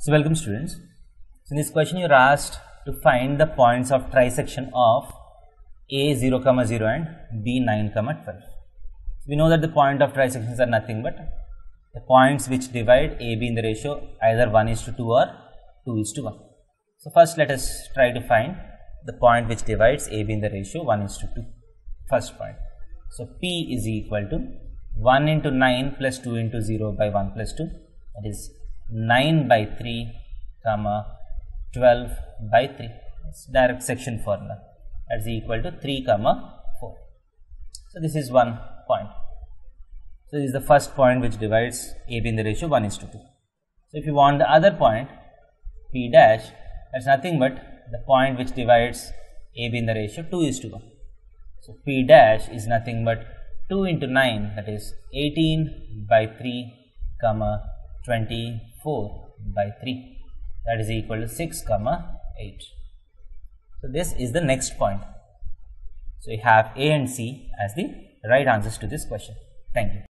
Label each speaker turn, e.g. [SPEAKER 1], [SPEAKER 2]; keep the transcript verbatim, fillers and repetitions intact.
[SPEAKER 1] So welcome students. So in this question you are asked to find the points of trisection of A zero comma zero and B nine comma twelve. We know that the point of trisections are nothing but the points which divide A B in the ratio either one is to two or two is to one. So first let us try to find the point which divides A B in the ratio one is to two. First point. So P is equal to one into nine plus two into zero by one plus two, that is nine by three comma twelve by three. That's direct section formula. That is equal to three comma four. So this is one point. So this is the first point which divides A B in the ratio one is to two. So if you want the other point P dash, that's nothing but the point which divides A B in the ratio two is to one. So P dash is nothing but two into nine, that is eighteen by three comma twenty-four by three, that is equal to six comma eight. So this is the next point. So you have A and C as the right answers to this question. Thank you.